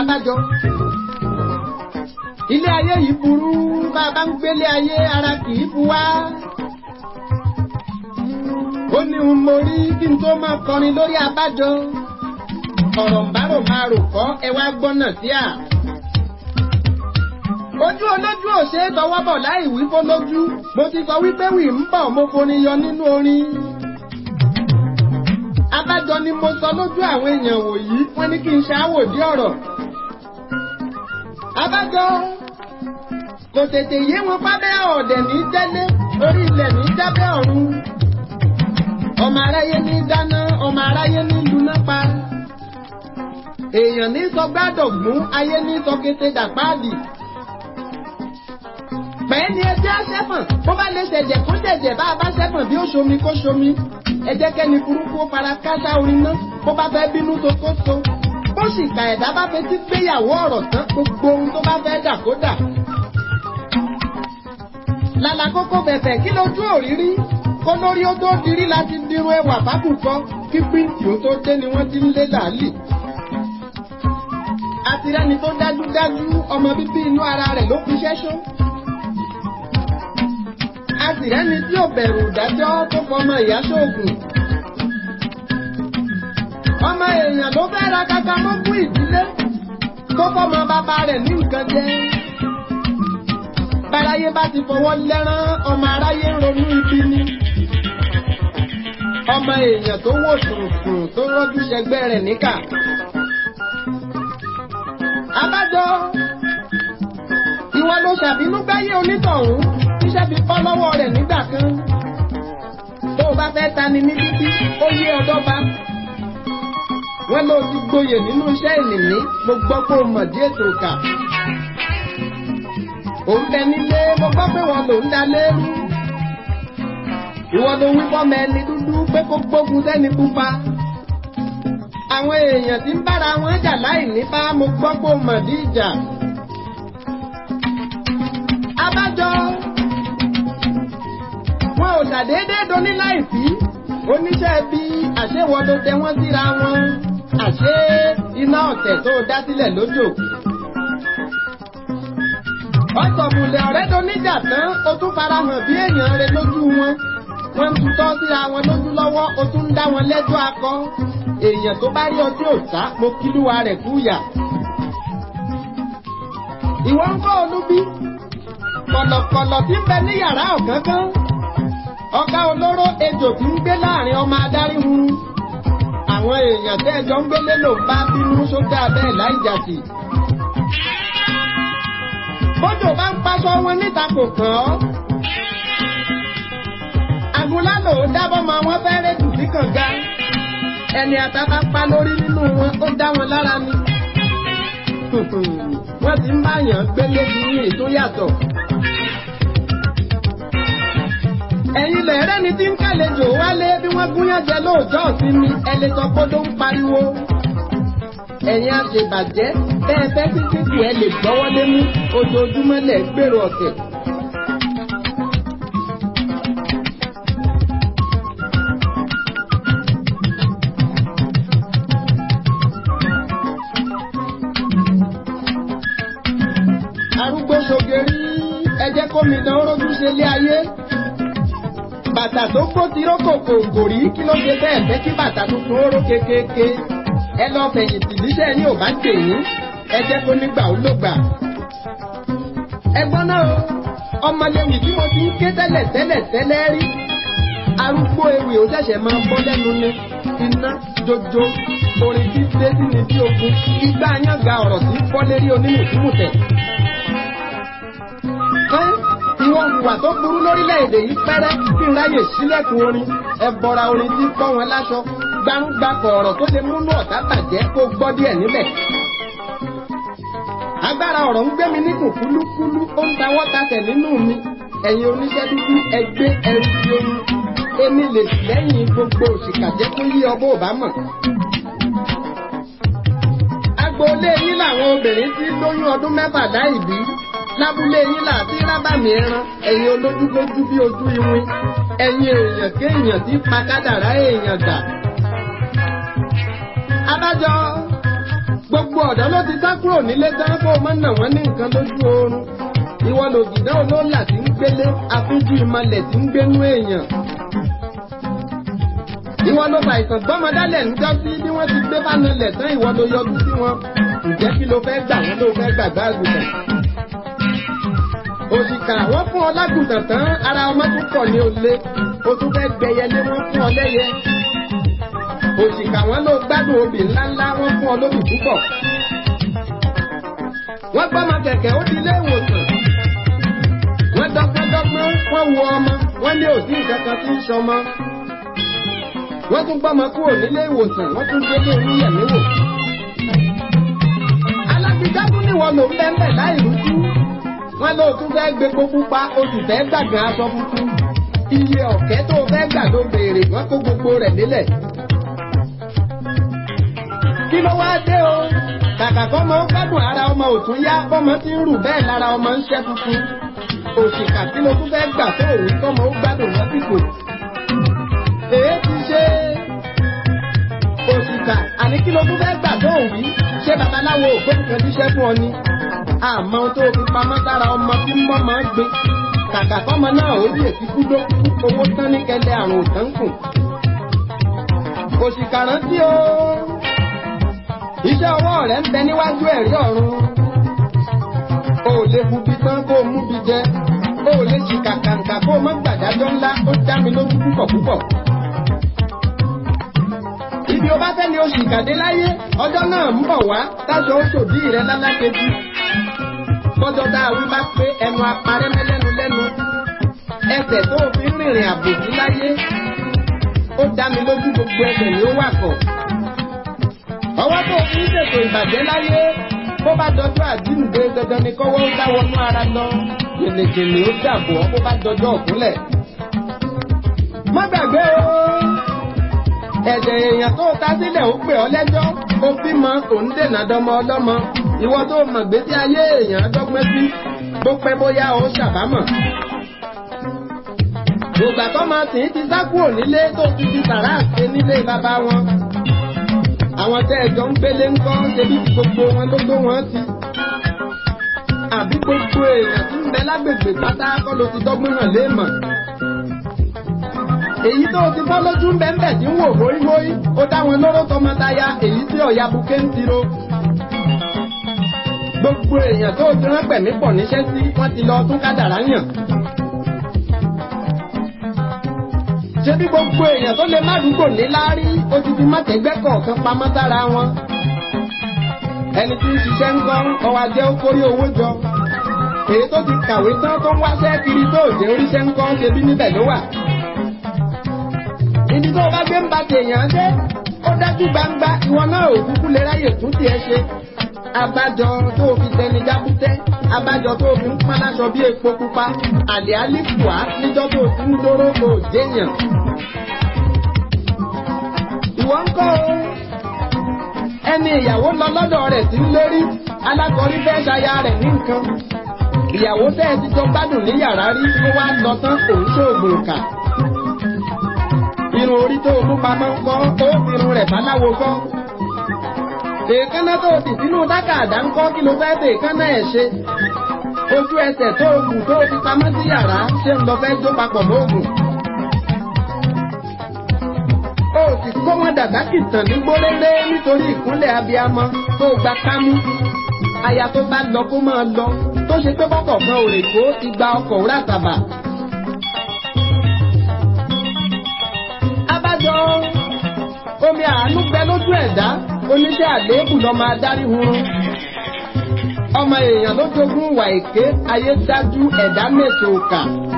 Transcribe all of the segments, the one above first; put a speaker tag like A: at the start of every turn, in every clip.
A: Abajo. Ilé ayé yìí burú, bàbá ń gbélé ayé ara kìí bu wá. Ó ní un mo rí kí n tó máa kọrin lórí Abajo. Ọ̀rọ̀ ń bárò máa rò kọ́ ẹ wá gbọ́nà sí à. Ojú olójú ò ṣe é tọwọ́ bọ̀ láì wí fó lójú. Mo ti sọ wípé wì ń bọ̀ mo forin yọ nínú orin. Abajo ni mo sọ lójú àwọn èèyàn wòyí, wọ́n ní kí n ṣàwòdí ọ̀rọ̀. Abajo kò tètè yé wọn pábẹ́ ọ̀dẹ̀ ní tẹ́lẹ̀, orí ilẹ̀ ní jábẹ́ ọ̀run. Ọmọ aráyé ní dáná, ọmọ aráyé ní luná pa. Èèyàn ní sọ gbádọ̀gbún, ayé ní sọ kété dàpáàdì. Pẹ̀ẹ́ ni ẹjẹ́ aṣẹ́fàn, bó bá lè ṣẹ̀jẹ̀ kó jẹ̀jẹ̀ bá a bá ṣẹ́fàn bí ó ṣomi kó ṣomi. Ẹ jẹ́ kẹ́ni burúkú ó fara káṣá orin náà, bó bá fẹ́ bínú tó kó so. Bó sì ka ẹ̀dá bá fẹ́ tí gbéyàwó ọ̀rọ̀ tán, gbogbo ohun tó bá fẹ́ dà kó dà. Lálá kókó bẹ̀fẹ̀ kí lójú òrírí, kó lórí ó tó dirí láti dirun ẹwà fákùkọ, kí píǹtì ó tó dé ni wọ́n ti ń lé làálì. Àtìrẹ́ni tó dájúdájú ọmọ bíbí inú ara rẹ̀ ló fi ṣẹ́ṣó. Àtìrẹ́ni tí ò bẹ̀rù ìdájọ́ tó fọmọ ìyá ṣóògùn. Ọmọ èèyàn ló fẹ́ ra kaka mọ́gún ìdílé tó fọmọ bàbá rẹ̀ ní nǹkan jẹ. Báráyé bá ti fọwọ́ lẹ́rán ọmọ aráyé ń ronú ibi ni. Ọmọ èèyàn tó wò sùnsùn tó rọ́jú ṣẹgbẹ́ rẹ̀ níkà. Abajo, ìwọ ló ṣàbínú gbáyé onítọ̀hún, iṣẹ́ fi bọ́ lọ́wọ́ rẹ̀ nígbà kan. Tó o bá fẹ́ tani ní títí, ó yé ọdọ́ bá. Wọ́n ló ti gboyè nínú iṣẹ́ ìnìní, mo gbọ́ pé o mọ̀ díẹ̀ tó kà. Òun bẹ nílé, mo gbọ́ pé wọn ló ń dalé rú. Ìwọ ló wí fọ́mọ ẹni dúdú pé kó gbógun sẹ́ni pupa. Àwọn èèyàn tí ń bára wọn jà láì ní bá mo gbọ́ pé o mọ̀ dí ìjà. Abajo, wọn ò ṣàdédé doní láìfí, oníṣẹ́ bí àṣewọ́dọ̀ tẹ wọ́n síra wọn, àṣé iná ọ̀tẹ̀ tó dá sílẹ̀ lójò. Ọ̀sọ̀mùlẹ̀ ọ̀rẹ́ doníjà tán, ó tún farahàn bí èèyàn rẹ̀ lójú wọn. Wọ́n ń tutọ́ síra wọn lójú lọ́wọ́, ó tún ń dá wọn lẹ́jọ́ akọ. Èèyàn tó bá rí ọtí òòtá, mo kílúwa rẹ̀ kúyà. Ìwọ ń kọ́ olúbí, kọ̀lọ̀kọ̀lọ̀ tí ń bẹ ní yàrá ọ̀gángán. Ọ̀gá olóró ejò tí ń gbé láàrin ọmọ adarí hun. Àwọn èèyàn tẹ́ ẹjọ́ ń gbélé ló bá bínú sókè abẹ́ láìjàsì. Bójò bá ń paṣọ wọn níta kò kàn ọ́. Àgùnlá lò ó dábọ́ mọ wọn fẹ́rẹ́ tù sí kànga. Ẹni àtàbá pa lórí nínú wọn ó dá wọn lára ni. Wọ́n ti ń báyàn gbélé bí ní ètò yàtọ̀. Ẹ̀yin lẹ̀rẹ́ ni tí ń kàlejò wálé bí wọ́n gúnyán jẹ lóòjọ́ sí mi, ẹni sọ kódó ń pariwo. Ẹ̀yin àṣebàjẹ́ bẹ́ẹ̀ fẹ́ sí kíkù ẹ lè gbọ́wọ́ lé mú, ojoojúmọ́ lẹ̀ gbèrò ọ̀tẹ̀. Arúgbó ṣògèrí, ẹ jẹ́ kó mi dán rójú ṣe lé ayé. Bàtà tó kó ti rókòkò gòrí kí ló ṣe bẹ́ẹ̀ fẹ́ kí bàtà tuntun ó ró kékeré. Ẹ lọ fẹ̀yìntì níṣẹ́ ní ò bá gbè yín, ẹ jẹ́ kó nígbà ó ló gbà. Ẹgbọ́n náà, ọmọléwì tí mo ti ń ké tẹ́lẹ̀ rí. Arúgbó ewì ó ṣẹ̀ṣẹ̀ máa ń bọ́ lẹ́nu ní iná jojo, orin tí dé sí ni bí ogun, igbá yànga ọ̀rọ̀ tí ń bọ́ lérí onímùtúmùtẹ̀. Ìwọ̀n ìwà tó burú lórílẹ̀-èdè yìí pẹ́rẹ́ kí n ráyè sílẹ̀kùn orin, ẹ bọra orin tí kọ́ wọn láṣọ, gbárùgbàkọ̀ ọ̀rọ̀ tó lè múnú ọ̀tá bàjẹ́ kó gbọ́ díẹ̀ níbẹ̀. Agbára ọ̀rọ̀ ń gbé mi níkùn kúlúkúlú, ó ń tawọ́ tasẹ̀ nínú mi. Ẹ̀yin oníṣẹ́ dúdú ẹgbẹ́ ẹrù tí ó ní. Èmi lè lẹ́yìn gbogbo òṣìkàjẹ́ tó yí ọbọ̀ ò bá mọ̀. Agboolé yín làwọn obìnrin tí lóyún ọdún 6 láì bí. Lábúlé yín láti rábàmì ẹran, ẹ̀yin olójúlójú bí ojú iwin. Ẹ̀yin èèyàn kéèyàn tí pa kádàrá èèyàn dà. Abajo, gbogbo ọ̀dọ́ ló ti sá kúrò nílé tán kó o má nà wọ́n ní nǹkan lójú oorun. Ìwọ lògìdá olóòlà tí ń gbélé afúnjú ìmọ̀lẹ̀ tí ń gbénú èèyàn. Ìwọ ló fa ìtàn gbọ́mọdálẹ̀ níjọ́ sí bí wọ́n ti gbé fánilẹ̀ tán ìwọ ló yọjú sí wọn. Ǹjẹ́ kí ló fẹ́ gbà wọ́n ló fẹ́ gbàgbá àgùntàn? Òṣìkà wọ́n fún ọ lágùntàn tán ara ọmọ tún pọ̀ ní olè. O tún fẹ́ gbẹyẹlé wọ́n fún ọ lẹ́yẹ. Òṣìkà wọn ló gbádùn obì ńláńlá wọ́n fún ọ lóbì púpọ̀. Wọ́n gbọ́mọ kẹ̀kẹ́ ó di ilé ìwòsàn. Wọ́n dọ́gbọ́n wọ́n wo ọmọ wọ́n ní òsì nǹkan kan tí ń sọmọ. Wọ́n tún gbọ́mọ kúrò nílé ìwòsàn wọ́n tún délé oníyẹ̀míwò. Alágbèjágún ni wọ́n lò ń bẹ́ẹ̀ láì rújú. Wọ́n ló tún fẹ́ gbé epo pupa oṣù fẹ́ gbàgbọ́n aṣọ funfun. Iye ọ̀kẹ́ tó fẹ́ gbà ló béèrè wọ́n kó gbogbo rẹ̀ nílẹ̀. Kí ló wá dé o? Kàkà kọ́mọ ó gbádùn ara ọmọ òtún yá kọ́mọ tí ń rù bẹ́ẹ̀ lára ọmọ ń ṣẹ́ funfun. Òṣìkà tí ló tún fẹ́ gbà tó òun kọ́mọ ó gbádùn lásìkò. Èé ti ṣe òṣìkà àní kí ló tún fẹ́ gbà tó òun yìí ṣé babaláwo ògbóǹkan jíṣẹ́ fún ọ ni. Àmọ́ tó fi pamọ́ sára ọmọ tí mọ́ máa ń gbé. Kàkà kọ́mọ náà ó yè kíkú ló kú owó tán ní kẹlẹ́ àrùn òtán kù. Òṣìkà rántí o. Iṣẹ́ ọwọ́ rẹ̀ ń bẹ níwájú ẹ̀rí ọ̀run. O ò lè bubi tán kó o mú bi jẹ. O ò lè ṣì kàkàǹkà kó o mọ́ gbàdájọ́ ńlá ó dá mi lójú púpọ̀ púpọ̀. Ibi o bá fẹ́ ni oṣù ìkàdé láyé, ọjọ́ náà ń bọ̀ wá táṣọ oṣù bí rẹ̀ lálákejì. Bọ́jọ́ tá a wí bá pé ẹnu aparẹ́ mẹ́lẹ́nu lẹ́nu. Ẹsẹ̀ tó o fi ń rìnrìn àbòsí láyé. Ó dá mi lójú gbogbo ẹsẹ̀ ni ó wà kọ̀. Ọwọ́ tó fi ń ṣètò ìbàjẹ́ láyé, bó bá dọjọ́ àjíǹde dandan ni kọ́wọ́ ń dá wọnú ara lọ. Gèlègèlè ó dàbọ̀ bó bá dọjọ́ ọ̀kúnlẹ̀. Má gbàgbé o, ẹ̀jẹ̀ èèyàn tó ta sílẹ̀ ó pè ọ́ lẹ́jọ́, ó bímọ òun dènà dọmọ ọlọ́mọ. Ìwọ tó mọ̀ gbé sí ayé èèyàn dọ́gbẹ́ sí, bó pẹ́ bóyá ó ṣàbámọ̀. Gbogbo àtọ́mọ tì í ti sá kúrò nílé tó ti fi sàrà àṣẹ nílé bàbá wọn. Àwọn tẹ́ ẹ̀jọ́ ń gbélé ń kọ́ ṣebí gbogbo wọn ló tó wọ́n sí. Àbí gbogbo èèyàn tí ń bẹ lágbègbè pátá kọ́ ló ti dọ́gbọ́n hàn léèmọ̀. Èyí tó ti fọ́ lójú ń bẹ́ẹ̀ tí ń wò mórímórí, ó dá wọn lóró tọmọtaya èyí tí ọ̀ya buké ń tiro. Gbogbo èèyàn tó ti rán pẹ̀mí pọ̀ níṣẹ́ sí wọ́n ti lọ tún kádàrá yàn. Ṣé bí gbogbo èèyàn tó lè má dúgbò ní láárí ó ti fi mọ́tẹ́gbẹ́ kọ̀ọ̀kan pamọ́ sára wọn. Ẹni tí ń ṣiṣẹ́ ń gbọ́ ọwọ́ ajẹ́ ó kórí owó jọ. Èyí tó ti kàwé tán tó ń wáṣẹ́ kiri tó òjò oríṣẹ́ ń kọ́ ṣe bí níbẹ̀ ló wà. Ibi tó o bá gbé ń ba tèèyàn dé, ó dájú gbangba ìwọ náà ò kúkú lè ráyè tún tiẹ̀ ṣe. Abájọ tó o fi tẹni jábútẹ́, abájọ tó o fi ń pán láṣọ bí epo pupa, àlè álífùá níjọ́ tó o ti ń dóró kò jéèyàn. Ìwọ ń kọ́ o. Ẹni ìyàwó lọ lọ́dọ̀ rẹ̀ tí ń lérí, alákọ̀ọ́rí fẹ́ ṣaya rẹ̀ ní nǹkan. Ìyàwó tẹ́ ẹ ti jọ gbádùn ní yàrá rí ló wá lọ tán òun ṣoògùn kà. Irun orí tó mú pamọ́ ń kọ́, ó fi irun rẹ̀ báláwo kọ́. Èékánná tó ti sínú dákàdá ń kọ́ kí ló fẹ́ tẹ èékánná ẹ̀ ṣe. Ojú ẹsẹ̀ tó gùn tó fi pamọ́ sí yàrá ṣé ń lọ fẹ́ jó papọ̀ mọ́ògùn. Ó sì kó wọn dàgbà kìtàn ní gbólélé nítorí ìkúnlẹ̀ abiyamọ tó gba kámú. Aya tó bá lọ kó máa lọ, tó ṣe pé bọ́kọ̀ kan ò lè kó igba ọkọ̀ òwúrà tàbà. Abájọ omi àánú gbẹ lójú ẹ̀dá, oníṣẹ́ àléébù lọ máa dárí hurun. Ọmọ èèyàn ló jogún ìwà èké, ayé dájú ẹ̀dá mèsò òkà.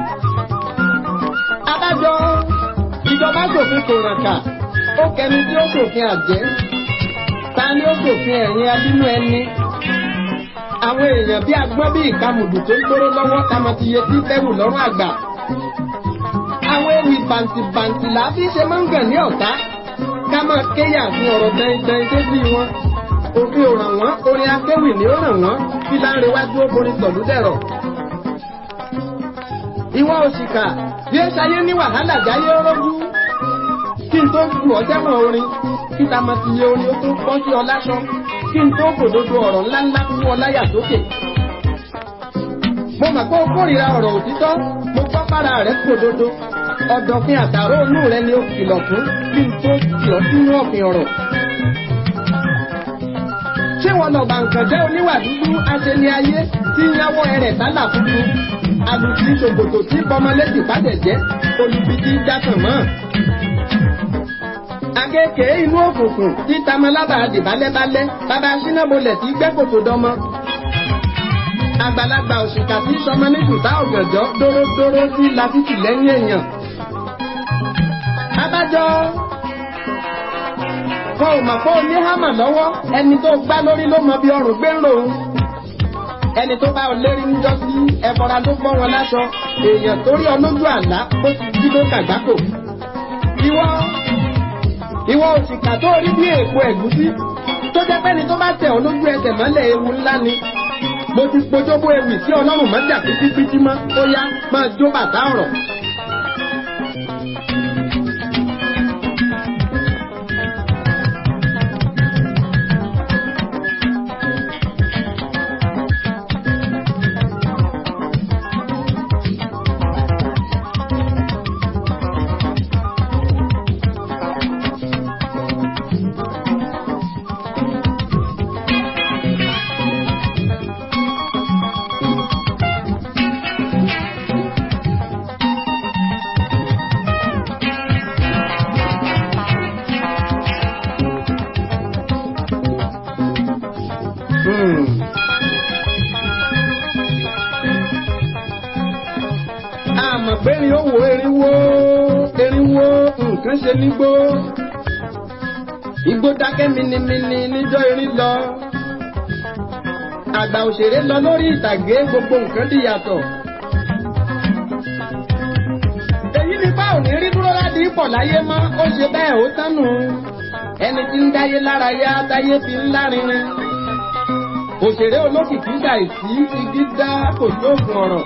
A: Abájọ ìjọba ṣòfin kò ràn kà, ó kẹni tí ó ṣòfin àjẹ́. Ta ni ó ṣòfin ẹ̀yìn abínú ẹni? Àwọn èèyàn bí agbọ́n bí ìkamùdù tó ń gbóró lọ́wọ́ tamọ́ ti yẹ sí fẹ́rù lọ́rùn àgbà. Àwọn ewì bàǹtìbàǹtì làbí ṣe máa ń gàn ní ọ̀tá. Ká máa kéyà fún ọ̀rọ̀ dẹ́ndẹ́n tó bí wọn. Òfin ò ràn wọ́n, orin akéwì ni ó ràn wọ́n, kí Lanrewaju ó borin sọ̀lú dẹ̀rọ̀. Ìwọ òṣìkà, bí ó ṣayé ní wàhálà jáyé rójú. Kí n tó ju ọjọ́ mọ́ orin, kí ta máa ti yẹ orin ó tó pọ́ sí ọ lásán. kí n tó kòdodo ọ̀rọ̀ ńláńlá fún ọláyà sókè. Mo mọ̀ pé o kórìíra ọ̀rọ̀ òtítọ́, mo gbọ́ para rẹ̀ kòdodo. Ọ̀dọ̀fin àtàrò inú rẹ ni ó kìlọ̀ fún kí n tó kìlọ̀ sínú ọ̀fìn ọ̀rọ̀. Ṣé wọn lọ bá nǹkan jẹ́ oníwà dúdú aṣeni ayé tí ń yáwó ẹrẹ̀ sálà funfun? Àlùfí ṣòkòtò tí bọmọlẹ́sì bàjẹ́ jẹ́ olùbí tí jákàn mọ́. Akéèké inú òkùnkùn tí tamalaba dìbálẹ́bálẹ́ bàbá sínábolẹ̀ tí gbẹ́kòtò dọmọ. Àgbàlagbà òṣìkà tí sọmọ ní ṣùtá ọ̀gànjọ́ dóródóró sí lafítì lẹ́yìn èèyàn. Abajo wọn ò mọ̀ pé o ní hámà lọ́wọ́, ẹni tó gbá lórí ló mọ bí ọrùn gbé ń lòun. Ẹni tó bá ọ lérí ń jọ sí ẹbọra ló gbọ́ wọn láṣọ, èèyàn tó rí ọ lójú àlá ó ti jí ló kàgbákò. Ìwọ òṣìkà tó rí bí èèpo ẹ̀gúsí tó jẹ́ pẹ́ni tó bá tẹ̀ ọ lójú ẹsẹ̀ mọ́lẹ̀ ewu ńlá ni. Mo ti pojóbó ewì sí Ọlọ́run mọ́jà pípípítí mọ́, ó yá máa jó bàtà ọ̀rọ̀. Àmọ̀gbẹ́rin ó wo erinwó nǹkan ṣe nígbó. Igbó dákẹ́ minimini níjọ́ erin lọ. Àgbà òṣèré lọ lórí ìtàgé, gbogbo nǹkan di yàtọ̀. Èyí ni bá òní rí dúró láti pọ̀ láyé mọ́, ó ṣe bẹ́ẹ̀ ó tánu. Ẹni tí ń dáyé lára yá táyé fi ń lárinrin. Òṣèré olókìkí ṣàìsí igi dá kò lóògùn ọ̀rọ̀.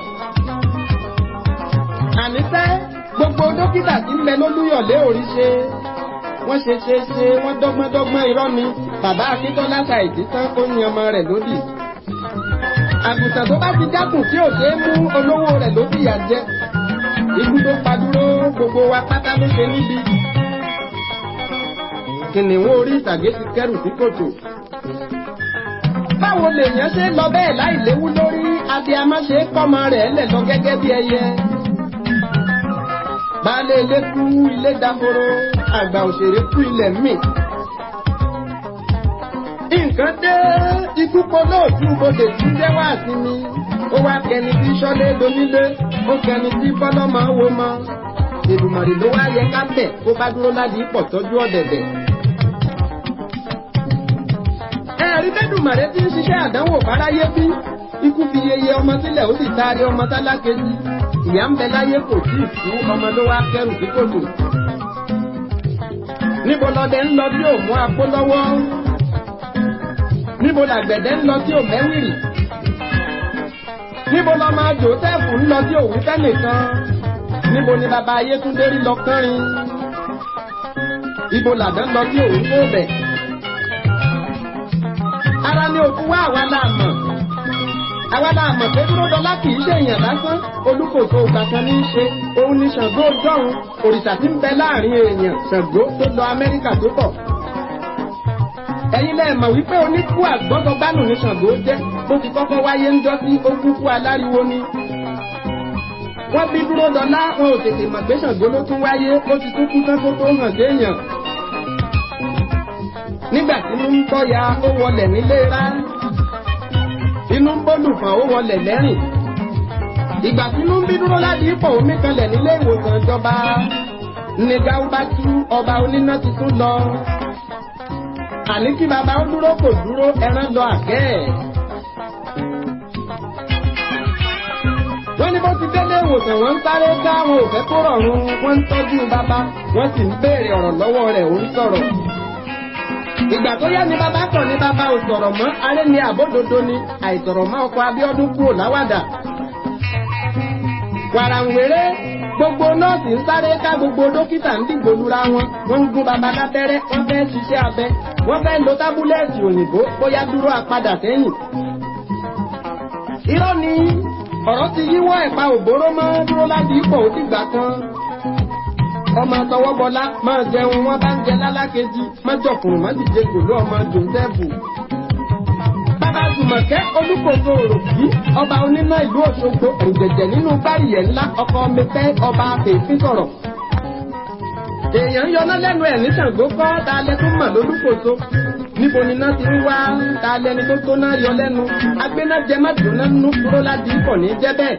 A: Àníṣẹ́ gbogbo dókítà tí ń bẹ lólúyọ̀lé òrí ṣe. Wọ́n ṣe wọ́n dọ́gbọ́n irọ́ ni. Bàbá Akíntọ́lá ṣàìsí tán ó ní ọmọ rẹ̀ lódì. Àgùntàn tó bá ti dákùn tí ò ṣe é mú olówó rẹ̀ ló fìyà jẹ. Ikú tó padúró gbogbo wa pátá ló ṣe níbi. Kìnìún orí ìtàgé ti kẹ́rù sí kòtò. Báwo lèèyàn ṣe lọ bẹ́ẹ̀ láì léwu lórí abiyamọ ṣe kọ́mọ rẹ̀ lẹ̀ lọ gẹ́gẹ́ bí ẹyẹ. Baálé ilé kú ilé dahoro, àgbà òṣèré kú ilẹ̀ mì. Nǹkan dé ikú polóòtú bodè tí jẹ́ wá sí mi. Ó wá kẹni tí sọ́lé donílé, ó kẹni tí bọ́lọ́mọ wo mọ́. Èdùmàrè ló wá yẹ ká bẹ̀ kó bá dúró láti pọ̀ tọ́jú ọ̀dẹ̀dẹ̀. Ẹ̀rí bẹ́dùmàrè tí ń ṣiṣẹ́ àdánwò fáráyé bí. Ikú fi yeye ọmọ sílẹ̀ ó sì taari ọmọ tálákejì. Ìyá ń bẹ láyé kò tí ì fún ọmọ ló wá kẹrù sí kòtò. Níbo lọdẹ ń lọ tí ò mú apó lọ́wọ́? Níbo làgbẹ̀dẹ ń lọ tí ò mẹ́wìrì? Níbo lọmọ Jòsẹ́fù ń lọ tí ò wí fẹ́nìkan? Níbo ni bàbá Ayétúndé rí lọ kánrin? Ibo làdán lọ tí ò wí fóbẹ̀? Ara ni òkú wá àwa láàmọ̀. Àwa láàmọ̀ pé dúró dọlá kì í ṣe èèyàn lásán. Olúkòso òkàkan ní í ṣe. Òun ni Ṣàngó ọjọ́run. Òrìṣà tí ń bẹ láàrin èèyàn Ṣàngó tó lọ Amẹ́ríkà tó bọ̀. Ẹ̀yin lẹ mọ̀ wípé oníkú àgbọ́dọ̀gbánù ní Ṣàngó jẹ́. Bó ti kọ́kọ́ wáyé ń jọ́ sí okúkú aláriwo ni. Wọ́n bí dúró dọlá wọn ò tètè mọ̀ pé Ṣàngó ló tún wáyé. Ó ti tún kú tán kó tó hàn déèyàn. Nígbà tí inú ń bọ́ ya ó wọlẹ̀ nílé rá. Inú ń bólùfàn ó wọlẹ̀ lẹ́rìn. Ìgbà tí inú ń bí dúró láti ipò omi kanlẹ̀ nílé ìwòsàn ìjọba. Nígbà ó bá tú ọba oníná ti tún lọ. Àní kí bàbá ó dúró kò dúró ẹran lọ àgẹ́ ẹ̀. Wọ́n ní bó ti délé ìwòsàn wọ́n ń sáré ká wọn ò fẹ́ kó rọrùn. Wọ́n ń tọ́jú bàbá wọ́n sì ń béèrè ọ̀rọ̀ lọ́wọ́ rẹ̀ ó ń sọ̀rọ̀. Ìgbà tó yá ni bàbá kàn ní bàbá ò sọ̀rọ̀ mọ́, aré ni àbódodo ni, àìsọ̀rọ̀ mọ́ ọkọ̀ Abíọ́dún kúrò láwàdà. Wàràǹwéré gbogbo nọ́ọ̀sì ń sáré ká gbogbo dókítà ń dìgbò lura wọn wọ́n ń gún baba lábẹ́rẹ́ wọ́n fẹ́ ṣiṣẹ́ abẹ wọ́n fẹ́ lo tábúlẹ̀tì òyìnbó bóyá dúró àpadà sẹ́yìn. irọ́ ni ọ̀rọ̀ ti yíwọ́ ẹ̀pà òbóró mọ́ dúró láti ipò òdìgbà kan. ọmọ tọwọ́bọlá máa jẹun wọn bá ń jẹ lálákejì mọ́jọkùnrin má dìde kò ló ọmọ jòǹtẹ́bù. bàbá Jùmọ̀kẹ́ Olúkòso Òròkì ọba oníná ìlú Òṣogbo ẹ̀ǹjẹ̀jẹ̀ nínú báyìí ńlá ọkọ mẹfẹ́ ọba àfẹ́fín sọ̀rọ̀. èèyàn yọná lẹ́nu ẹ̀ ní Ṣàngó kọ́ ta lẹ tó mọ̀ lólúkòso níbo ni náà ti ń wá ta lẹni tó tó náà yọ lẹ́nu agbénájẹ má dùn náà nínú kúrò láti ikọ̀ ní jẹ́ bẹ́ẹ̀.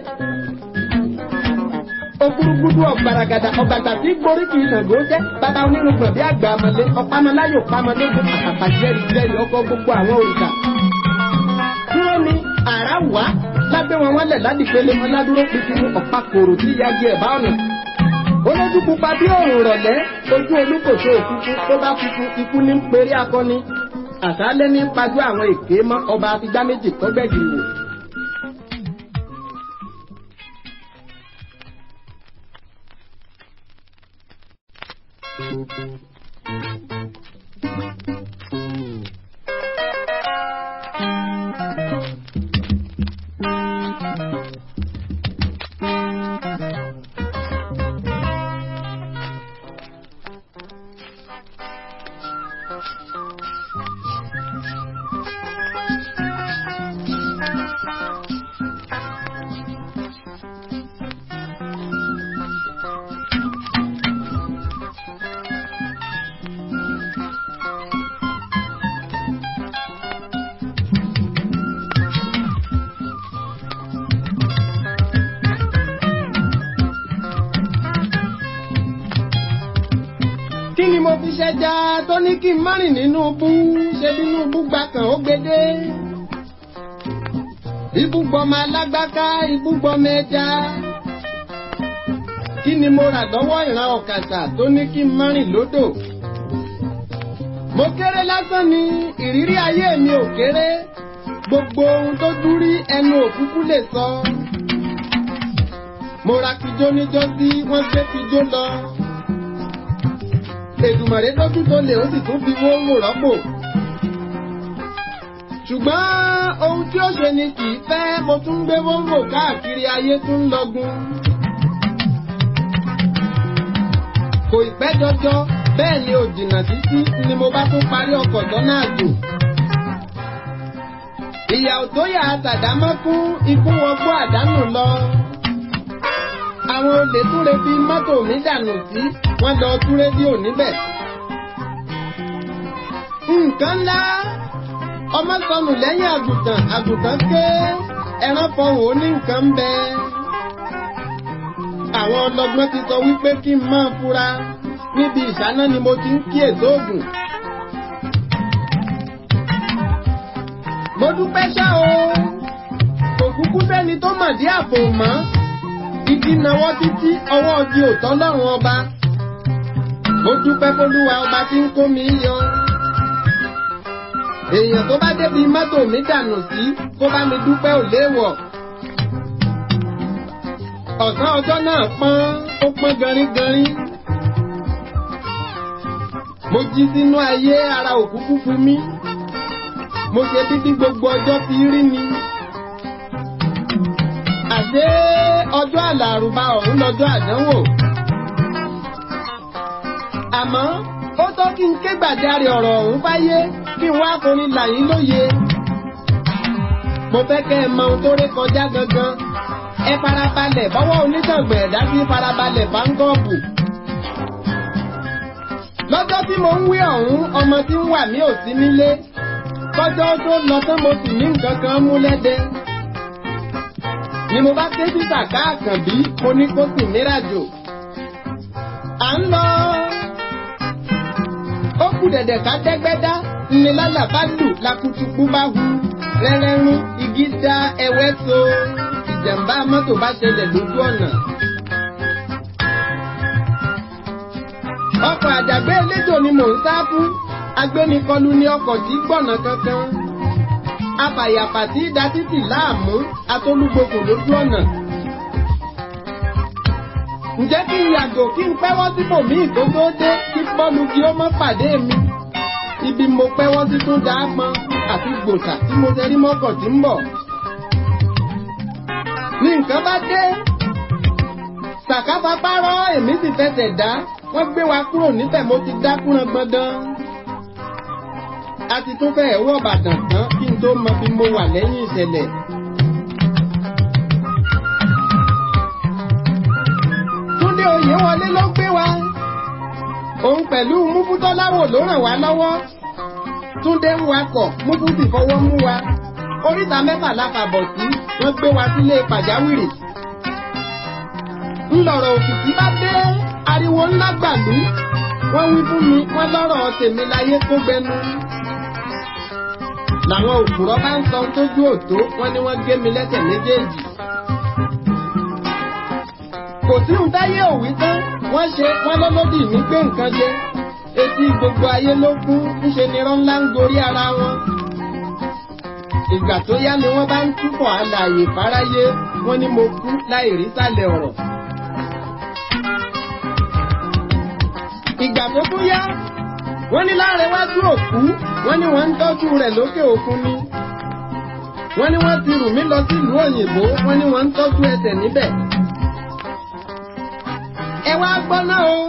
A: Ògúrúgúdú ọ̀gbaragada ọ̀gbàgbà tí gborí kì í Ṣàngó jẹ́ bàbá onírúgbọ̀n bí àgbà àmọ̀lé ọ̀pámọ́láyò pámọ́lógún àpàjẹ́rìí ọkọ̀ gbogbo àwọn òrìṣà. dúró ni àrá wá lábẹ́ wọn wọ́n lẹ̀ ládìpele wọn ládúró pinpin ọ̀pá kòrò tí yagi ẹ̀ bá ọ̀nà. olójú pupa bí òòrùn rọ̀lẹ́ ojú Olúkòso òkúkú tó bá funfun ikú ní ń perí akọni àṣálẹ́ ní pajú àwọn èké mọ́ ọba àfigbá méjì tọ́gbẹ̀gì wò. Mo fi ṣẹja tó ní kí n má rìn nínú bú ṣe bínú bú gbà kan ó gbédé. Ibúgbọmọ alágbáká ibúgbọmọ ẹja. Kí ni mo rà lọ́wọ́ ìran ọ̀kàṣà tó ní kí n má rìn lódò? Mo kéré lásán ni ìrírí ayé mi ò kéré. Gbogbo ohun tó dúrí ẹnu òkúkú lè sọ. Mo ra pijó níjọ́ sí wọ́n gbé pijó lọ. Èdùmàrè lójú tó lè ó sì tún fi wóró rọ́pò. Ṣùgbọ́n ohun tí ó ṣe ni kì í fẹ́ mo tún gbé wóró káàkiri ayé tún lọ́gun. Kò ì pẹ́ jọjọ bẹ́ẹ̀ ni ò jìnnà títí ni mo bá tún parí ọkọ̀ lọ́nà àjò. Ìyà ò tó yà àtàdámọ́kún ikú wọgbó àdánù lọ. Àwọn olè tún lè fi mọ́tò mi dànù sí wọ́n lọ tún rédíò níbẹ̀. Nǹkan ńlá ọmọ sọnù lẹ́yìn àgùntàn ké ẹran fọhùn ó ní nǹkan ń bẹ. Àwọn ọlọ́gbọ́n ti sọ wípé kí n máa fura níbi ìṣáná ni mo ti ń kíyèsí oògùn. Mo dúpẹ́ ṣá o kò kúkú sẹ́ni tó mọ̀ dí àpò mọ́. Igi náwó títí ọwọ́ ọdí òtọ́ lọ́rùn ọba. Mo dúpẹ́ f'Olúwa ọba tí ń kó mi yọ. Èèyàn tó bá débi mọ́tò mi dànù sí kó bá mi dúpẹ́ ò léèwọ̀. Ọ̀sán ọjọ́ náà ó pọ́n gẹrígẹrí. Mo jí sínú ayé ara òkúkú fún mi. Mo ṣe bíbí gbogbo ọjọ́ fi rí ni. Àṣé ọjọ́ àlàrúbá ọ̀hún lọ́jọ́ àdánwò. Àmọ́ ó tọ́ kí n ké gbàjarè ọ̀rọ̀ ọ̀hún fáyé kí n wá forin là yín lóye. Mo fẹ́ kẹ́ ẹ mọ ohun tó ré kọjá gangan. Ẹ farabalẹ̀ bọ́wọ́ oníṣègùn ẹ̀dá sí farabalẹ̀ báńgọ́ọ̀bù. Lọ́jọ́ tí mo ń wí ọ̀hún ọmọ tí ń wà mí ò sí nílé. Kọjọ́ tó lọ tán mo sì ní nǹkan kan mú lẹ́dẹ. Ni mo bá ké sí Saka Akanbi mo ní kó sì míràjò. À ń lọ. Ó kù dẹ̀dẹ̀ ká dẹ́gbẹ́dá ní lálà bá lù lakutukú bá hu. Rẹ́rẹ́rún igi dá ẹwẹ́ so. Ìjàmbá mọ́tò bá ṣẹlẹ̀ lójú ọ̀nà. Ọkọ̀ àjàgbé eléjò ni mò ń sá fún. Agbénikọlù ni ọkọ̀ tí gbọ̀nà kankan. Afàyàfà tí da títì láàmú atólúgbòkò lójú ọ̀nà. ǹjẹ́ kí n yàgò kí n pẹ́wọ́ síbòmíì tó tó dé kí bọ́ọ̀lù kí ó mọ́ pàdé mi. Ibi mo pẹ́wọ́ sí tún dáa pọn àti gbòòsà tí mo tẹrí mọ́kàn tí ń bọ̀. Ní nǹkan bá dé. Saka fapá rọ́ èmi sì fẹsẹ̀ dá. Wọ́n gbé wa kúrò níbẹ̀ mo ti dá kúran gbọ̀ndán. A ti tún fẹ́ ẹ̀wọ́ Ìbàdàn tán kí n tó mọ bí mo wà lẹ́yìn ìṣẹ̀lẹ̀. Túndé Oyèwọlé ló gbé wa. Òun pẹ̀lú Múfútọ́láwò ló ràn wá lọ́wọ́. Túndé ń wakọ̀, Múfú sì fọwọ́ mú wa. Oríta 6 la fàbọ̀ sí, wọ́n gbé wa sílé pàjáwìrì. Ńlọrọ̀ òkìtì bá dé, ariwo ńlá gbàlú. Wọ́n wí fún mi, wọ́n lọ́rọ̀ tèmi láyé kó gbẹnu. Làwọn òpùrọ́ bá ń sọ tójú òtó, wọ́n ní wọ́n gé mi lẹ́sẹ̀ méjèèjì. Kò sí ń táyé òwí tán, wọ́n lọ́lọ́dì mi gbé nǹkan jẹ. Etí gbogbo ayé ló kú, ńṣe ni rán ńlá ń gorí ara wọn. Ìgbà tó yá ni wọ́n bá ń túbọ̀ alààyè fáráyé, wọ́n ní mo kú láì rí sálẹ̀ ọ̀rọ̀. Ìgbà tó tún yá, wọ́n ní Lanrewaju òkú, wọ́n ní wọ́n ń tọ́jú rẹ̀ lókè òkun ni. Wọ́n ní wọ́n ti rù mí lọ sílùú òyìnbó, wọ́n ní wọ́n ń tọ́jú ẹsẹ̀ níbẹ̀. Ẹ wá gbọ́ náà o.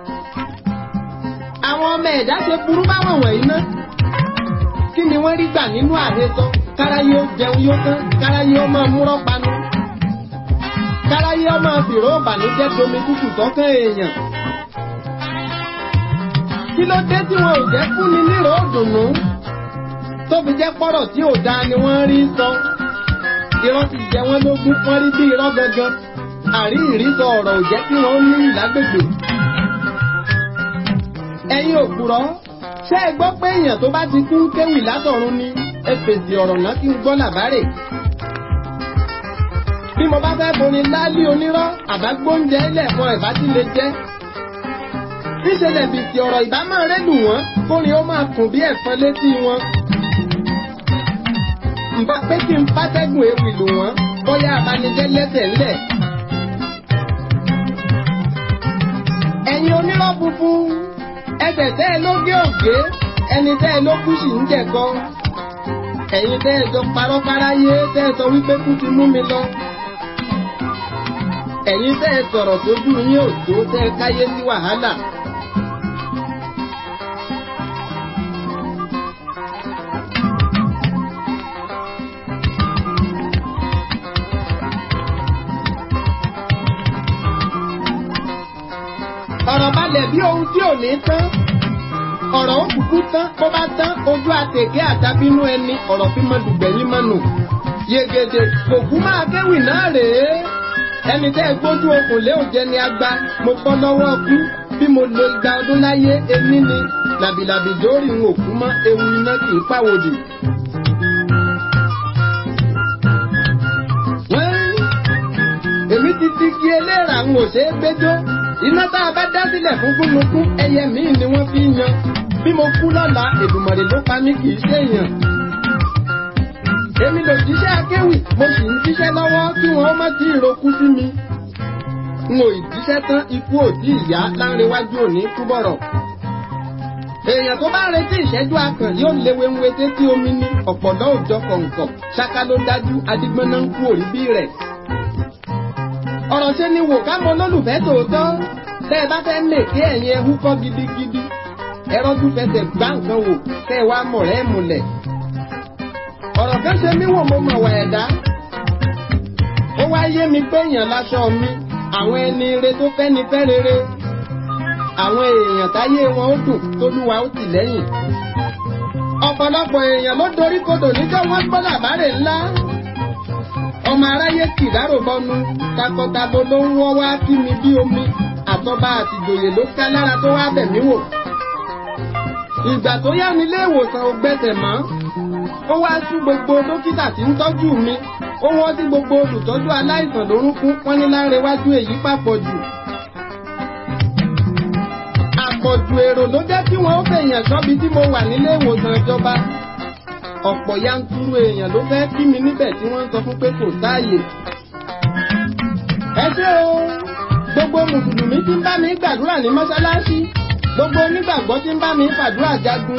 A: Àwọn ọmọ ẹ̀dá ṣe burú báwọn wọ̀nyí ná. Kí ni wọ́n rí gbà nínú àhesọ? Káráyé ó jẹun yó tán, káráyé ó máa múrọ́ panu. Káráyé ó máa fìró ìbànújẹ́ domi tútù tọ́kàn èèyàn. Kí ló dé tí wọn ò jẹ́ fúnni nírò òdùnnú? Tó fi jẹ́ pọ́rọ̀ tí ò dáa ni wọ́n rí sọ. Irọ́ ti jẹ wọ́n lógún, wọ́n rí bí irọ́ gangan. Àrí ìrísọ ọ̀rọ̀ ò jẹ́ kí wọ́n ní ìlágbègbè. Ẹ̀yin òpùrọ́, ṣé ẹ gbọ́ pé èèyàn tó bá ti kú kéwì látọ̀run ni? Ẹ fèsì ọ̀rọ̀ náà kí n gbọ́ làbárè. Bí mo bá fẹ́ bomi lálé onírọ́, àbágbóúnjẹ lẹ́ẹ̀kan ẹ̀bá tí lè jẹ́. Níṣẹ̀lẹ̀ bìtì ọ̀rọ̀ ìbá máa rẹ́lù wọ́n, kórin ó máa kùn bí ẹ̀fọn létí wọn. Ǹbá pé kí n fátẹ́gùn ewì lù wọ́n, bóyá abanijẹ́ lẹ́sẹ̀ ńlẹ̀. Ẹ̀yin onírọ́ funfun, ẹsẹ̀ tẹ́ ẹ ló gé ògé, ẹni tẹ́ ẹ ló kú sì ń jẹ̀kọ. Ẹ̀yin tẹ́ ẹ jọ parọ́ fáráyé, tẹ́ ẹ sọ wípé kú ti mú mi lọ. Ẹ̀yin tẹ́ ẹ sọ̀rọ̀ tójú yín ò tó, tẹ́ ẹ káyé sí wàhálà. Ọ̀rọ̀ balẹ̀ bí ohun tí ò ní tán. Ọ̀rọ̀ ó kúkú tán, bó bá tán, ojú àtèké àtàbínú ẹni, ọ̀rọ̀ fi mọ́ dùgbẹ̀yìn mọ́nù. Yegede, kò kú máa kéwì náà rèé. Ẹni tẹ́ ẹ gbójú okùn lé òjẹ́ ni agba, mo bọ́ lọ́wọ́ kú. Bí mo lo 200 ọdún láyé, èmi ni. Làbìlàbì dórí ń òkú mọ́, ewu iná kì í pàwòdì. Èmi ti kí eléèrà ń òṣè gbẹ́jọ́. Iná tá a bá dá sílẹ̀ fún gúnlùkún, ẹyẹ míì ni wọ́n fi ń yan. Bí mo kú lọ́la, Èdùmàrè ló pa mí kì í ṣèyàn. Èmi lò jíṣẹ́ akéwì, mo sì ń jíṣẹ́ lọ́wọ́ kí wọ́n má ti ìrokú sí mi. N ò ìjíṣẹ́ tán, ikú ò tí ìyá Lanrewaju òní kú bọ̀rọ̀. Èèyàn tó bá retí ìṣẹ́jú akàn yóò léwe ń wetí tí omi ní ọ̀pọ̀lọ́ òjọ kọ̀ǹkọ̀, ṣáká ló dájú adigbọ́nà ń kú òrí bí rẹ̀. Ọ̀rọ̀ ṣe ni wò ká mọ lólùfẹ́ tòótọ́, tẹ́ ẹ bá fẹ́ lè ké ẹ̀yin ẹhú kọ́ gidigidi. Ẹ̀rọ tún fẹsẹ̀ gbá nǹkan wò, kẹ́ ẹ wá mọ̀ rẹ́ múlẹ̀. Ọ̀rọ̀ kan ṣe mí wò mo mọ̀ wà ẹ̀dá. Ó wá yé mi pé èèyàn láṣọ mi, àwọn ẹni ire tó fẹ́ ni fẹ́ rere. Àwọn èèyàn táyé wọn ó dùn tólúwa ó tì lẹ́yìn. Ọ̀pọ̀lọpọ̀ èèyàn ló dorí kodò níjọ́ wọ́n gbọ́ làbárè ńlá. Ọmọ aráyé kìdárò bọnu, takọtabo ló ń wọ́ wá kí mi bí omi, àtọba àtìjòyè ló ká lára tó wá bẹ̀ mí wò. Ìgbà tó yá nílé ìwòsàn ò gbẹ̀sẹ̀ mọ́, ó wá sí gbogbo dókítà tí ń tọ́jú mi, ó wọ́n sí gbogbo olùtọ́jú aláìsàn lórúnkún, wọ́n ní Lanrewaju èyí pàpọ̀jù. Àpọ̀jù èrò ló jẹ́ kí wọ́n ó fèèyàn sọ́bi tí mo wà nílé ìwòsàn ìjọba. Ọ̀pọ̀ yanturu èèyàn ló fẹ́ kí mi níbẹ̀ tí wọ́n ń sọ fún pé kò sáàyè. Ẹ ṣé o, gbogbo mùsùlùmí tí ń bá mi gbàdúrà ní mọ́sálásí, gbogbo onígbàgbọ́ tí ń bá mi fàdúrà jagun,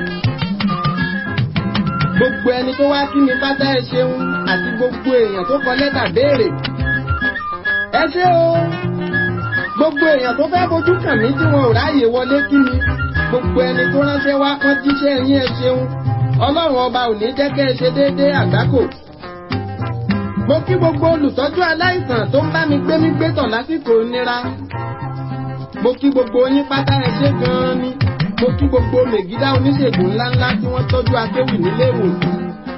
A: gbogbo ẹni tó wá kí mi pátá ẹ ṣeun, àti gbogbo èèyàn tó kọ lẹ́tà béèrè ẹ ṣé o. Gbogbo èèyàn tó fẹ́ fojú kàn mí tí wọn ò ráyè wọlé kí mi, gbogbo ẹni tó ránṣẹ́ wá wọ́n jíṣẹ́ yín ẹ ṣeun. Ọlọ́run ọba ò ní jẹ́ kẹ́ ẹ ṣe déédéé àgbákò. Mo kí gbogbo olùtọ́jú aláìsàn tó ń bá mi gbé tọ̀ lásìkò nira. Mo kí gbogbo yín pátá ẹ ṣé gan-an ni. Mo kí gbogbo mègídá oníṣègùn ńláńlá tí wọ́n tọ́jú akéwì nílé ìwòsàn.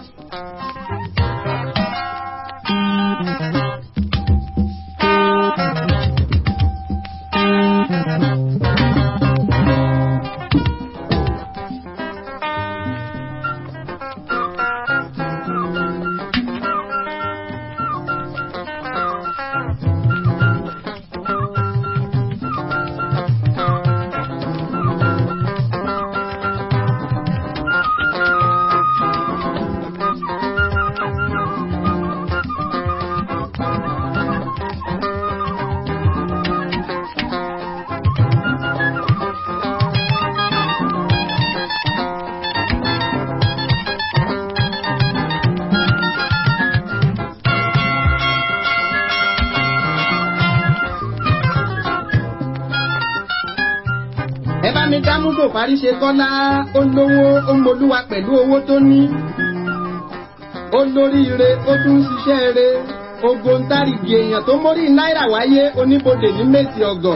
A: Dámúdò parí ṣe Kọ́lá, ó lówó ó molúwa pẹ̀lú owó tó ní. Ó lóríire ó tún ṣiṣẹ́ eré, ògbóǹtarìgì èèyàn tó mórí náírà wáyé oníbodè ní Méjì ọgọ̀.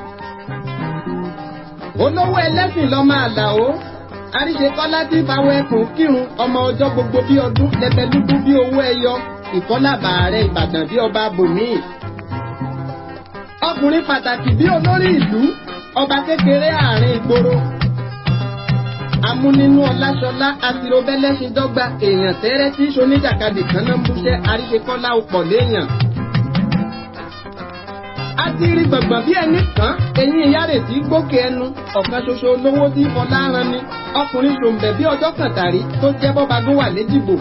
A: Olówó ẹlẹ́sìn lọ́mọ Àlàó, àríṣe Kọ́lá tí fáwọn ẹkùn kírun ọmọ ọjọ́ gbogbo bí ọdún lẹ́tẹ̀lúdú bí owó ẹyọ, ìkọ́làbà ààrẹ Ìbàdàn bí ọba bòmí. Ọkùnrin pàtàkì bí olórí ìlú, ọba kékeré àárín ìgboro. Amúnínú Ọláṣọlá àtìrọbẹ́lẹ́sìn dọ́gba èèyàn tẹ́rẹ́ tí ṣoníjàkadì kan náà ń búṣẹ́ àríṣe Kọ́lá ọ̀pọ̀ léèyàn. A ti rí gbọ̀ngbọ̀n bí ẹni kan, eyín ìyá rẹ̀ tí gbókè ẹnu, ọ̀kan ṣoṣo olówó tí fọlá ran ni, ọkùnrin ṣòǹbẹ̀ bí ọjọ́ kàtàrí tó jẹ́ bọ́bagún wà léjìgbò.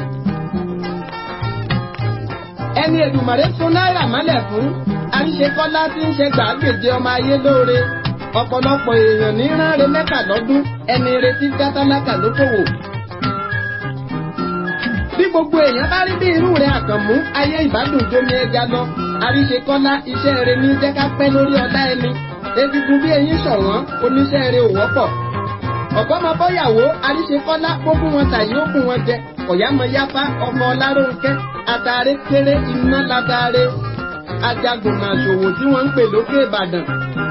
A: Ẹni Èdùmàrè fún náírà mọ́lẹ̀ fún, àríṣe Kọ́lá tí ń ṣe gbàgede ọmọ ayé lóore. Ọ̀pọ̀lọpọ̀ èèyàn ní ránre mẹ́ta lọ́dún, ẹni retí dátálákà ló kòwò. Bí gbogbo èèyàn bá rí bí irú rẹ̀ Àkànmú, ayé ìbádùn jómi ẹja lọ. Àríṣe Kọ́lá iṣẹ́ rẹ̀ ní jẹ́ ká pẹ́ lórí ọlá ẹni. Egungun bí eyín ṣọ̀wọ́n, oníṣẹ́ rẹ̀ ò wọ́pọ̀. Ọ̀bọ́mọbọ́yàwó Àríṣe Kọ́lá kó fún wọn tàyí ó fún wọn jẹ. Ọ̀yámọ̀yáfá ọmọ Ọlárónkẹ́, àtàrẹ kéré iná látàrẹ. Ajagun màṣòwò tí wọ́n ń pè lókè Ìbàdàn.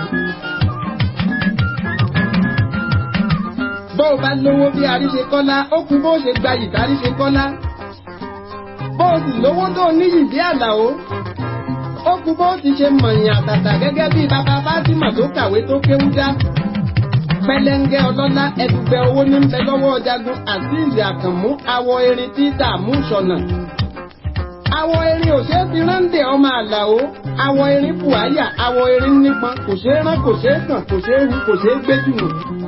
A: Bó o bá lówó bí Àríṣe Kọ́lá, ó kú bó ṣe gba yìí Àríṣe Kọ́lá. Bó o sì lówó tó níyì bí Àlàó, ó kú bó ti ṣe mọ̀yìn àtàtà gẹ́gẹ́ bí bàbá Fátímà tó kàwé tó kéwú já. Pẹ́lẹ́ngẹ́ ọlọ́lá ẹdùgbẹ́ owó ní ń bẹ lọ́wọ́ Ọ̀jágun Àzíìzì Àkànmú, awọ erin tí dààmú ṣọ̀nà. Awọ erin ò ṣe é fi rándè ọmọ Àlàó, awọ erin fùáyà, awọ erin nípọn, kò ṣe é rán, kò ṣe é kàn, kò ṣe é hu, kò ṣe é gbé jùlọ.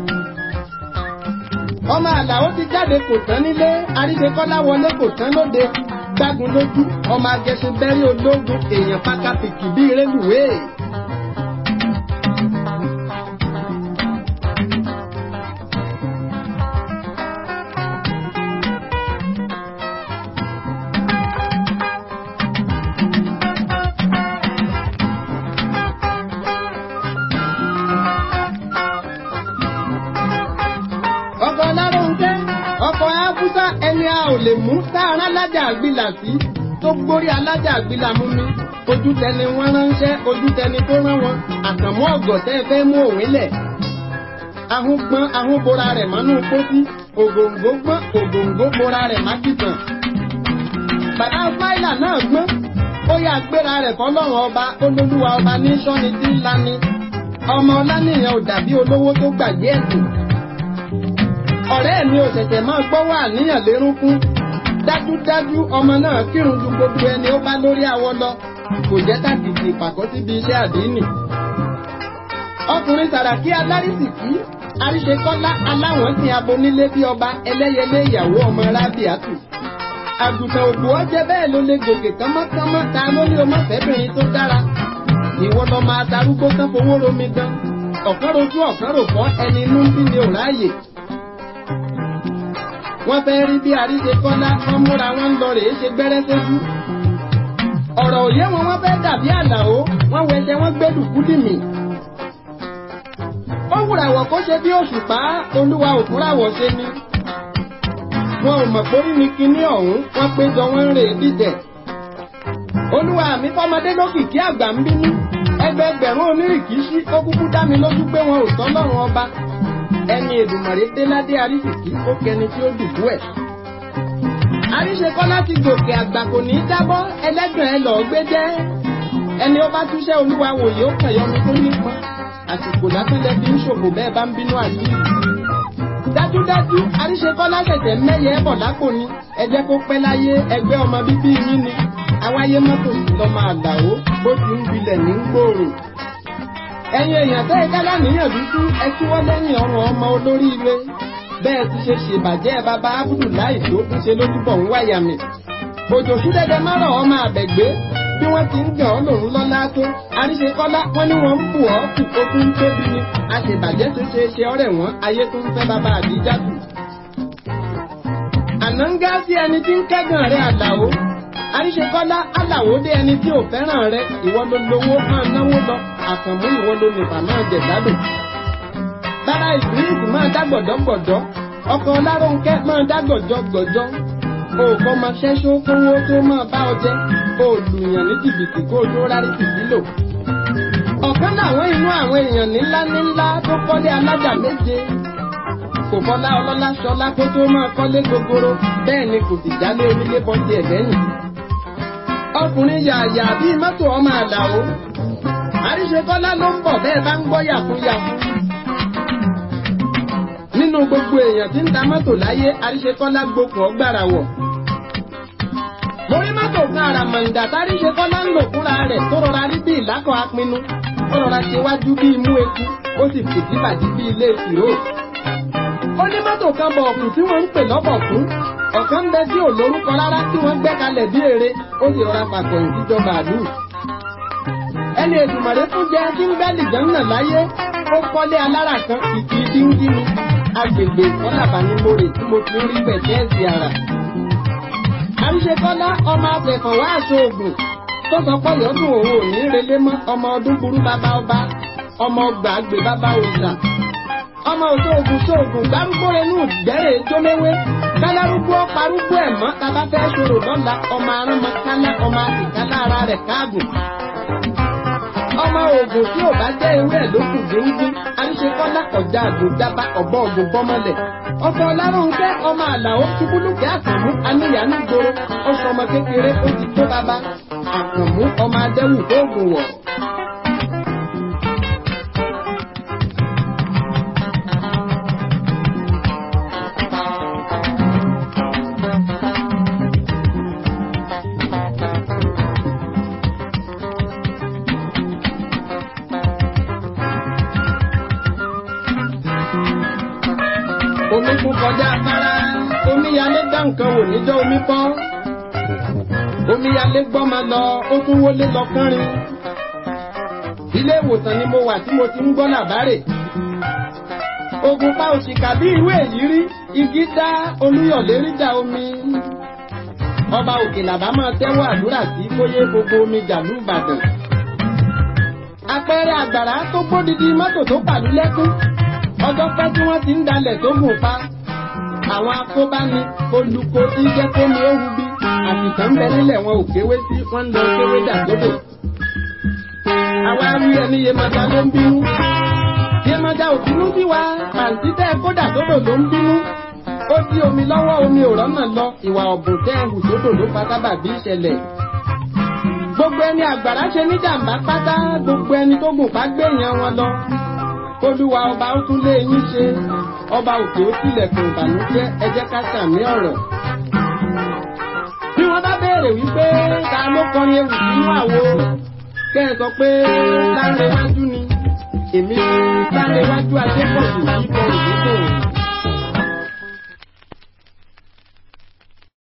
A: Ọmọ Àlàó ti jáde kò tán nílé, Àríṣe Kọ́lá wọlé kò tán lóde, gbágun lójú, ọmọ agẹṣin bẹ́rí ológun, èèyàn pákápìkì bí rélùwéè. Ẹni a ò lè mú sáárá alájà àgbìlà sí tó gbórí alájà àgbìlà mú mi. Ojú tẹni wọ́n ránṣẹ́, ojú tẹni tó rán wọn. Àkànmú ọ̀gọ̀ tẹ́ fẹ́ mú òwe lẹ̀. Ahun gbọ́n, ahun bora rẹ̀ mọ́nú pósí. Ògòǹgò gbọ́n, ògòǹgò bora rẹ̀ má kìtàn. Bàbá Fáìlà náà gbọ́n. Ó yà gbéra rẹ̀ fọ́lọ́run ọba, olólùwà ọba ní sọ́ni tí ń lani. Ọmọ Ọlánìyàn ò dàbí olówó tó gbàgbé ẹ̀sìn. Ọ̀rẹ́ mi ò ṣẹ̀ṣẹ̀ máa gbọ́ wà níyàn lérúnkún. Dájúdájú ọmọ náà kírun ju gbogbo ẹni ó bá lórí awọ lọ. Kò jẹ́ tàbíkì ìpàkọ́ síbi iṣẹ́ àdínì. Ọkùnrin Sàràkí alárísìkí, Àríṣe Kọ́lá aláwọ̀n sin abonílé bí ọba ẹlẹ́yẹlé ìyàwó ọmọ Rábìátù. Àgùntàn ògbó ọjẹ́ bẹ́ẹ̀ ló lè gòkè kánmọ́kánmọ́ ta ló ní ọmọ fẹ́bìnrin tó dára. ìwọ lọ máa darúgbó tán fowó romi gan ọ̀kan rojú ọ̀kan rò fọ́ ẹni inú ń bí ni ò ráàyè. wọ́n fẹ́ rí bí àríṣe kọ́lá wọ́n múra wọn ń lọ rèé ṣe gbẹ́rẹ́ sójú. ọ̀rọ̀ òye wọn wọ́n fẹ́ dàbí àlàó wọ́n wẹsẹ̀ wọ́n gbé dùkúdì mì. ó wùràwọ̀ kó ṣe bí òṣùpá olúwa òkúràwọ̀ ṣe ni. wọn ò mọ̀ pórí ni kinní ọ̀hún wọ́n péjọ wọ́n ń rè é dìtẹ̀. olúwa mi fọmọdé lókìkí àgbà ń bínú ẹgbẹgbẹ̀rún onírìkíṣí ó kúkú dá mi lójú pé wọn ò tọ́ lọ́rùn ọba ẹni Èdùmàrè déládé àríṣìkí ó kẹni tí ó dùbú ẹ̀. àríṣekọ́lá ti gòkè àgbà kò ní í jábọ́ ẹlẹ́gbẹ̀ẹ́ ẹ lọ́ọ́ gbé jẹ́ ẹni ó bá túṣẹ́ olúwa wòye ó kàn yọmi tó nípọn àsìkò látúndẹ̀ fi ń ṣòfò bẹ́ẹ̀ bá ń bínú àdúrà. dájúdájú àríṣekọ́lá ṣẹ̀ṣẹ̀ mẹ́yẹ bọ̀ lápò ni ẹ jẹ́ kó pẹ́ láyé ẹgbẹ́ ọmọ bíbí yín ni àwáyé mọ́tò sí lọ́mọ àlàó bó ti ń gbilẹ̀ ní gbòòrò. ẹ̀yin èèyàn tẹ́ ẹ kálá níyàn dúdú ẹ tí wọ́n lẹ́yìn ọ̀rọ̀ ọmọ olóríire bẹ́ẹ̀ ti ṣe ṣèbàjẹ́ bàbá Abdullahi tó ń ṣe lójúbọ̀ ń wáyà mi. òjò súdẹ́dẹ́ márọ̀ ọmọ àbẹ̀gbé bí wọ́n ti ń gàn ọ́ lòun lọ́lá tó àríṣekọ́lá wọ́n ní wọ́n ń bù ọ́ kù ó tún tóbi ni àṣebàjẹ́ tó ṣe ọ̀rẹ́ wọn ayé tó ń fẹ́ bàbá àdíjà tù. àná ń gá sí ẹni tí ń kẹ́gàn rẹ̀ àlàó àríṣekọ́lá aláwòdé ẹni tí ò fẹ́ràn rẹ̀ ìwọ ló lówó máa náwó lọ àkànmú ìwọ ló nìfà máa jẹ gbádùn. bára ìsúnìsì máa dá gbọ̀dọ́gbọ̀dọ́ ọkọ̀ Lárónkẹ́ máa dá gbọ̀jọ́gbọ̀jọ́ òòkọ́ máa ṣẹ́ṣó kówó tó máa bá ọ jẹ́ òòlùyàn ní jìbìtì kó o tó rárí tìbí lò. ọ̀kan làwọn inú àwọn èèyàn nílá tó kọ́lé alájà méje kò fọlá ọlọ́lá ṣọlá kó tó máa kọ́lé gogoro bẹ́ẹ̀ ni kò sì jálé onílé bọ́ńdì ẹ̀ lẹ́yìn. ọkùnrin yàyà bíi mọ́tò ọmọ àlàó àríṣekọ́lá ló ń bọ̀ bẹ́ẹ̀ bá ń gbọ́ yàfúyàfú. nínú gbogbo èèyàn tí ń ta mọ́tò láyé àríṣekọ́lá gbókùn ọgbàrà wọ̀. mo rí mọ́tò kan àràmàǹdà táríṣekọ́lá ń lò fúnra rẹ̀ tó rọra rí bí ìlákọ̀ apinnu ó rọra ṣe wájú bí imú eku ó sì fìdí bàdí bí ilé ìṣirò. ó ní mọ́tò kan bọ̀ ọ̀kùn tí wọ́n ń pè lọ́bọ̀kún ọ̀kan ń bẹ tí ò lórúkọ rárá tí wọ́n gbẹ́ kalẹ̀ bí ère ó sì rọra pàkọ̀yìn síjọba àdúrà. ẹni Èdùmàrè fún jẹ́ tí ń gbẹ́lì jẹ́ńnà láyé ó kọ́lé alára kan kìkì díngí ni agbègbè ìkọ́làbà ní mórè tí mo ti ń rí pẹ̀tẹ́ẹ̀sì ara. àríṣekọ́lá ọmọ afẹ́fọ̀ wá aṣọ ògùn tó sọ pé yọdún òun ò ní relé mọ́ ọmọ ọdún burú bàbá ọba ọmọ ọgbà àgbè bàbá òòṣà ọmọ òṣòògùn ṣòògùn gbárùgbó renú gbẹ́rẹ̀ jóléwé kálárúgbó parúgbó ẹ̀ mọ́ tábà fẹ́ ṣòro lọ́la ọmọ aránmọ kálá ọmọ àtìkálá ara rẹ̀ káàgùn. ọmọ òògùn tí ò bá jẹ́ ewé ẹ̀ ló kù gbóngbó àríṣekọ́lá ọ̀já àgùnjábá ọ̀bọ ògùn bọ́mọlẹ̀. ọkọ̀ Lárónkẹ́ ọmọ àlàó ṣubúlùkẹ́ àkànmú aníyànú gbòòrò ọ̀ṣọ́ ọmọ kékeré ó ti tó bàbá àkànmú ọmọ adẹ́wù tó gùn wọ̀. omi kún kọjá afárá omíyalé dá nǹkan wò níjọ́ omi pọ́ omíyalé gbọ́mọ lọ ó tún wọlé lọ kánrin. ilé ìwòsàn ni mo wà tí mo ti ń gbọ́ làbárè. ogun pa òṣìkà bí irú èyí rí igi dá Olúyọ̀lé ríjà omi. ọba òkè làbá máa tẹ́wọ́ àdúrà sí kóyé gbogbo omi jàlú Ìbàdàn. àpẹẹrẹ àgbàrá tó gbódìdí mọ́tò tó pàlú lẹ́kún ọjọ́ pẹ́ tí wọ́n ti ń dalẹ̀ tó gùn pa. àwọn akóbáni olùkó tí jẹ́ kó mi ó rubí àtìkàn ń bẹ nílẹ̀ wọn ò kéwé sí wọ́n ń lọ kéwé dàgbòdò. àwa rí ẹni Yemọja ló ń bínú. Yemọja ò bínú sí wa pàǹtí tẹ́ kódà sódò ló ń bínú. ó dí omi lọ́wọ́ omi ò rọ́nà lọ ìwà ọ̀bùn tẹ́ ẹ̀hù sódò ló pa sábàbí ìṣẹ̀lẹ̀. gbogbo ẹni àgbàrá ṣe ní jàǹbá pátá gbogbo ẹni tó gùn pa gbé èèyàn wọn lọ. Olúwa ọba ó tún lé yín ṣe ọba òkè ó tilẹ̀kùn ìbànújẹ́ ẹ jẹ́ ká sàmì ọ̀rọ̀. bí wọ́n bá béèrè wípé ta ló kọrin ewì sínú àwo kẹ́ ẹ sọ pé Lanrewaju ni èmi Lanrewaju Adepoju yìí kọ